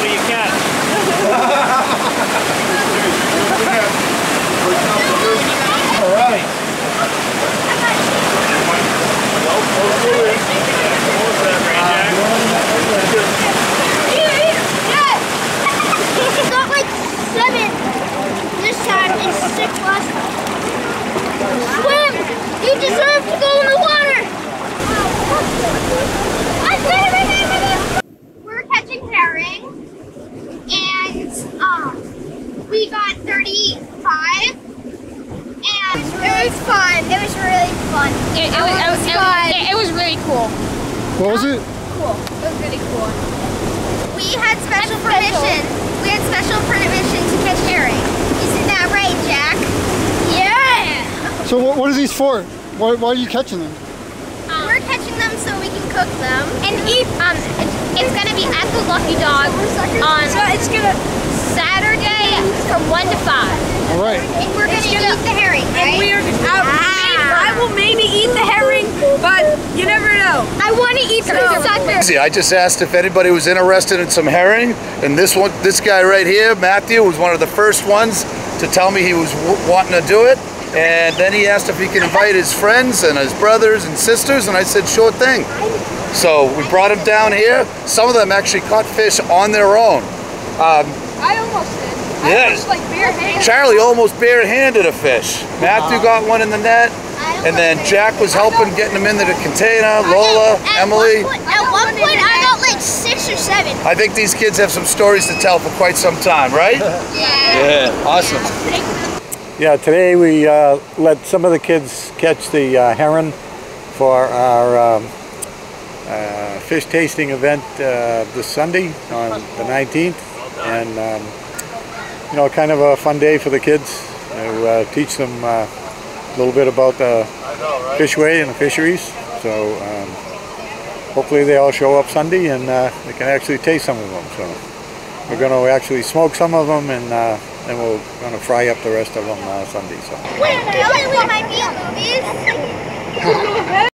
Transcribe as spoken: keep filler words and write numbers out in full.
you can. All right. Got like seven this time and six last time. Swim! You deserve to go in the water! We're catching herring and um, we got thirty-five and it was fun. It was really fun. It, it, was, it, was, it, was, it, it was really cool. What was it? Cool. It was really cool. We had special permission. We had special permission to catch herring. Isn't that right, Jack? Yeah! So what, what are these for? Why, why are you catching them? Um, We're catching them so we can cook them. And eat. Um, it's, it's gonna be at the Lucky Dog on so it's gonna Saturday from one to five. All right. And we're gonna, gonna eat the herring, right? And we are. I, Ah. I will maybe eat the herring, but you never know. I want to eat the sucker. I just asked if anybody was interested in some herring, and this one, this guy right here, Matthew, was one of the first ones to tell me he was w wanting to do it. And then he asked if he could invite his friends and his brothers and sisters, and I said, sure thing. So we brought him down here. Some of them actually caught fish on their own. Um, I almost did. I Yeah. almost like barehanded. Charlie almost barehanded a fish. Matthew got one in the net, and then Jack was helping getting them into the container. Lola, At Emily. One point, at one point, I got like six or seven. I think these kids have some stories to tell for quite some time, right? Yeah. Yeah, awesome. Yeah, today we uh, let some of the kids catch the uh, heron for our um, uh, fish tasting event uh, this Sunday on the nineteenth, and um, you know, kind of a fun day for the kids to uh, teach them uh, a little bit about the fishway and the fisheries. So um, hopefully they all show up Sunday and uh, they can actually taste some of them. So we're going to actually smoke some of them, and uh, then we're going to fry up the rest of them uh, Sunday. So. Wait, wait, we might be in movies.